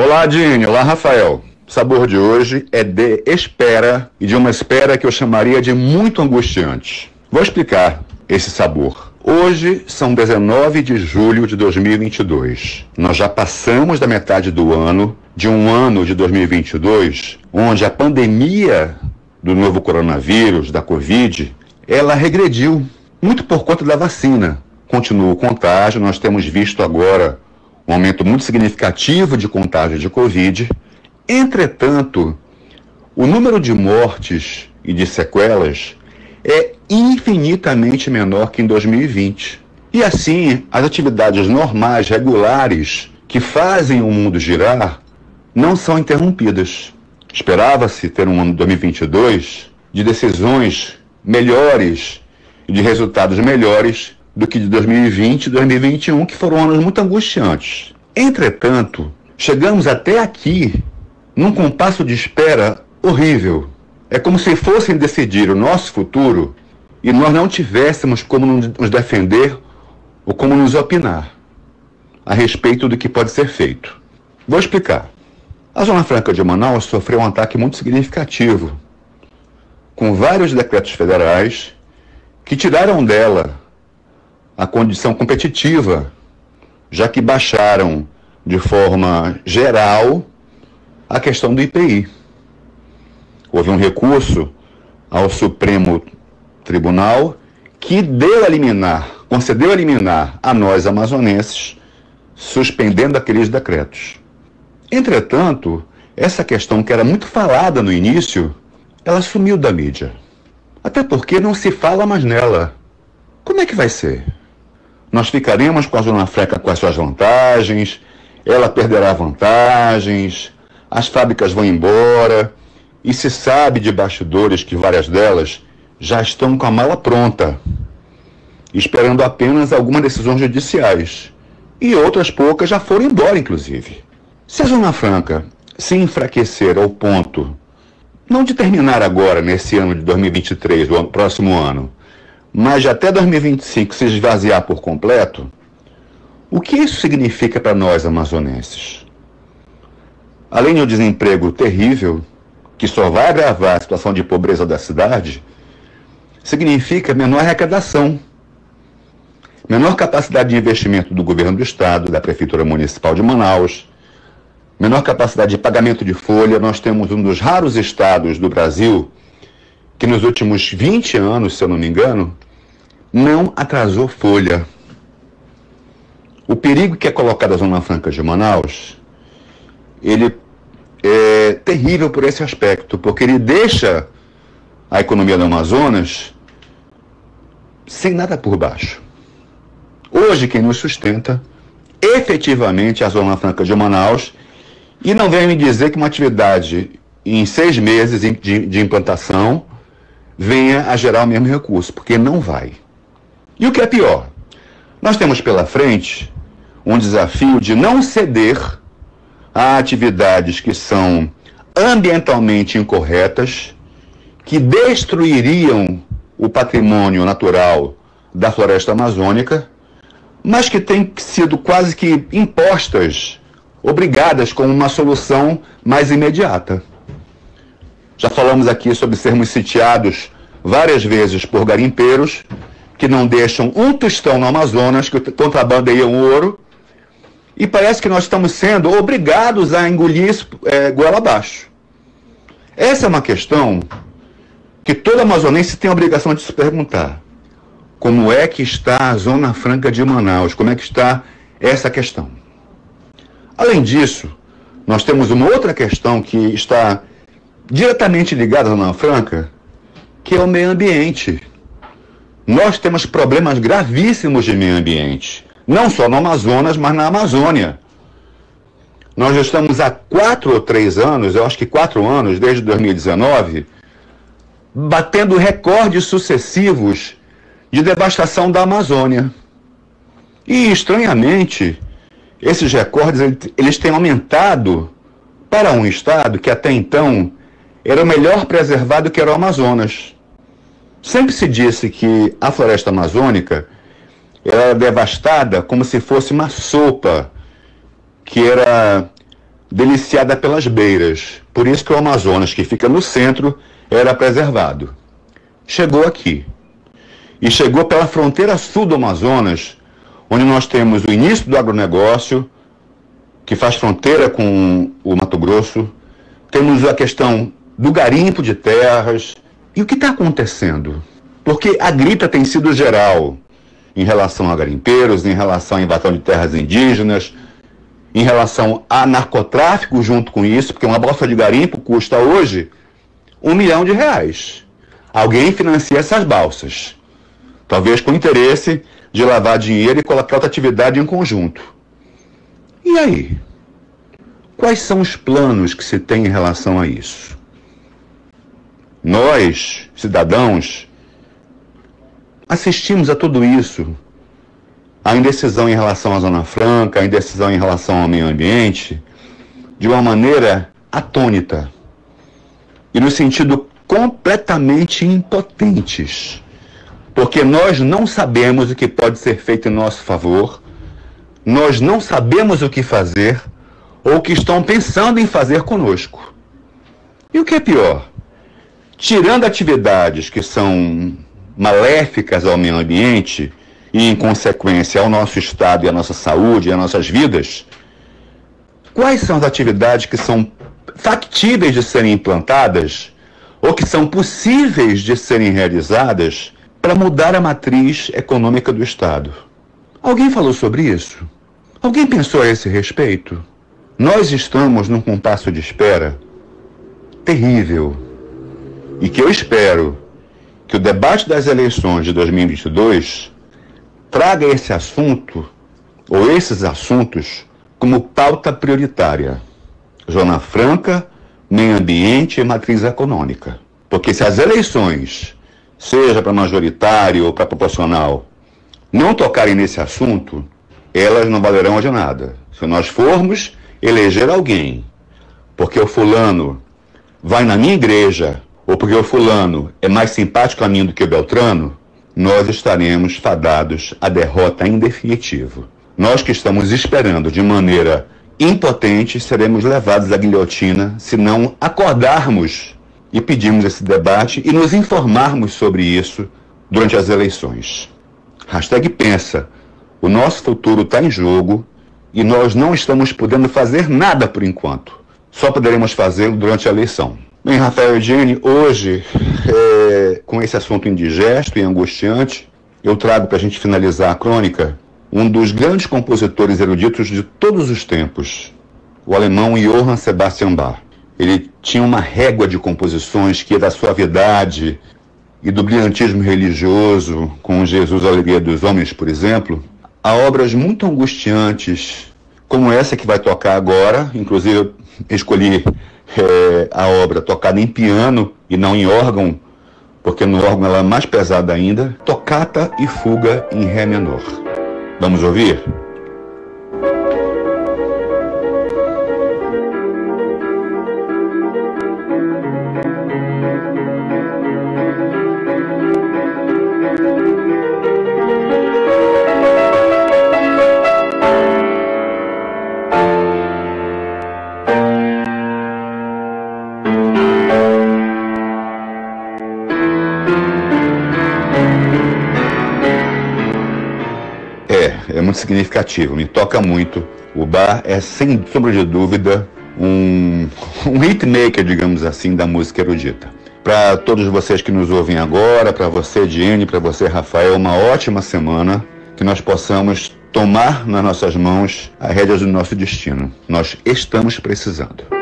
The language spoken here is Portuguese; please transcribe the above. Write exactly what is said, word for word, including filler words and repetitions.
Olá, Dini. Olá, Rafael. O sabor de hoje é de espera e de uma espera que eu chamaria de muito angustiante. Vou explicar esse sabor. Hoje são dezenove de julho de dois mil e vinte e dois. Nós já passamos da metade do ano, de um ano de dois mil e vinte e dois, onde a pandemia do novo coronavírus, da Covid, ela regrediu, muito por conta da vacina. Continua o contágio, nós temos visto agora um aumento muito significativo de contágio de Covid. Entretanto, o número de mortes e de sequelas é infinitamente menor que em dois mil e vinte. E assim, as atividades normais, regulares, que fazem o mundo girar, não são interrompidas. Esperava-se ter um ano de dois mil e vinte e dois de decisões melhores e de resultados melhores do que de dois mil e vinte e dois mil e vinte e um, que foram anos muito angustiantes. Entretanto, chegamos até aqui num compasso de espera horrível. É como se fossem decidir o nosso futuro e nós não tivéssemos como nos defender ou como nos opinar a respeito do que pode ser feito. Vou explicar. A Zona Franca de Manaus sofreu um ataque muito significativo, com vários decretos federais que tiraram dela a condição competitiva, já que baixaram de forma geral a questão do I P I. Houve um recurso ao Supremo Tribunal que deu a liminar, concedeu a liminar a nós amazonenses, suspendendo aqueles decretos. Entretanto, essa questão que era muito falada no início, ela sumiu da mídia. Até porque não se fala mais nela. Como é que vai ser? Nós ficaremos com a Zona Franca com as suas vantagens, ela perderá vantagens, as fábricas vão embora, e se sabe de bastidores que várias delas já estão com a mala pronta, esperando apenas algumas decisões judiciais, e outras poucas já foram embora, inclusive. Se a Zona Franca se enfraquecer ao ponto, não de terminar agora, nesse ano de dois mil e vinte e três, o próximo ano, mas de até dois mil e vinte e cinco se esvaziar por completo, o que isso significa para nós amazonenses? Além de um desemprego terrível, que só vai agravar a situação de pobreza da cidade, significa menor arrecadação, menor capacidade de investimento do governo do estado, da Prefeitura Municipal de Manaus, menor capacidade de pagamento de folha. Nós temos um dos raros estados do Brasil que nos últimos vinte anos, se eu não me engano, não atrasou folha. O perigo que é colocado a Zona Franca de Manaus, ele é terrível por esse aspecto, porque ele deixa a economia do Amazonas sem nada por baixo. Hoje quem nos sustenta efetivamente é a Zona Franca de Manaus, e não venha me dizer que uma atividade em seis meses de, de implantação venha a gerar o mesmo recurso, porque não vai. E o que é pior, nós temos pela frente um desafio de não ceder a atividades que são ambientalmente incorretas, que destruiriam o patrimônio natural da floresta amazônica, mas que têm sido quase que impostas, obrigadas como uma solução mais imediata. Já falamos aqui sobre sermos sitiados várias vezes por garimpeiros que não deixam um tostão no Amazonas, que contrabandeiam ouro, e parece que nós estamos sendo obrigados a engolir isso é, goela abaixo. Essa é uma questão que todo amazonense tem a obrigação de se perguntar. Como é que está a Zona Franca de Manaus? Como é que está essa questão? Além disso, nós temos uma outra questão que está diretamente ligada à Zona Franca, que é o meio ambiente. Nós temos problemas gravíssimos de meio ambiente, não só no Amazonas, mas na Amazônia. Nós já estamos há quatro ou três anos, eu acho que quatro anos, desde dois mil e dezenove, batendo recordes sucessivos de devastação da Amazônia. E, estranhamente, esses recordes eles têm aumentado para um estado que até então era o melhor preservado, que era o Amazonas. Sempre se disse que a floresta amazônica era devastada como se fosse uma sopa que era deliciada pelas beiras. Por isso que o Amazonas, que fica no centro, era preservado. Chegou aqui. E chegou pela fronteira sul do Amazonas, onde nós temos o início do agronegócio, que faz fronteira com o Mato Grosso. Temos a questão do garimpo de terras. E o que está acontecendo? Porque a grita tem sido geral em relação a garimpeiros, em relação à invasão de terras indígenas, em relação a narcotráfico junto com isso, porque uma balsa de garimpo custa hoje um milhão de reais. Alguém financia essas balsas, talvez com interesse de lavar dinheiro e colocar outra atividade em conjunto. E aí? Quais são os planos que se tem em relação a isso? Nós, cidadãos, assistimos a tudo isso, a indecisão em relação à Zona Franca, a indecisão em relação ao meio ambiente, de uma maneira atônita e no sentido completamente impotentes, porque nós não sabemos o que pode ser feito em nosso favor, nós não sabemos o que fazer ou o que estão pensando em fazer conosco. E o que é pior? Tirando atividades que são maléficas ao meio ambiente e, em consequência, ao nosso estado e à nossa saúde e às nossas vidas, quais são as atividades que são factíveis de serem implantadas ou que são possíveis de serem realizadas para mudar a matriz econômica do Estado? Alguém falou sobre isso? Alguém pensou a esse respeito? Nós estamos num compasso de espera terrível e que eu espero que o debate das eleições de dois mil e vinte e dois traga esse assunto, ou esses assuntos, como pauta prioritária. Zona Franca, meio ambiente e matriz econômica. Porque se as eleições, seja para majoritário ou para proporcional, não tocarem nesse assunto, elas não valerão de nada. Se nós formos eleger alguém, porque o fulano vai na minha igreja, ou porque o fulano é mais simpático a mim do que o Beltrano, nós estaremos fadados à derrota em definitivo. Nós que estamos esperando de maneira impotente, seremos levados à guilhotina se não acordarmos e pedirmos esse debate e nos informarmos sobre isso durante as eleições. Hashtag pensa, o nosso futuro está em jogo e nós não estamos podendo fazer nada por enquanto. Só poderemos fazê-lo durante a eleição. Bem, Rafael e Jenny, hoje, é, com esse assunto indigesto e angustiante, eu trago para a gente finalizar a crônica um dos grandes compositores eruditos de todos os tempos, o alemão Johann Sebastian Bach. Ele tinha uma régua de composições que ia da suavidade e do brilhantismo religioso, com Jesus, a Alegria dos Homens, por exemplo, a obras muito angustiantes, como essa que vai tocar agora. Inclusive eu escolhi é, a obra tocada em piano e não em órgão, porque no órgão ela é mais pesada ainda, Tocata e Fuga em Ré menor. Vamos ouvir? É muito significativo, me toca muito. O Bach é, sem sombra de dúvida, um, um hitmaker, digamos assim, da música erudita. Para todos vocês que nos ouvem agora, para você, Jenny, para você, Rafael, uma ótima semana, que nós possamos tomar nas nossas mãos as rédeas do nosso destino. Nós estamos precisando.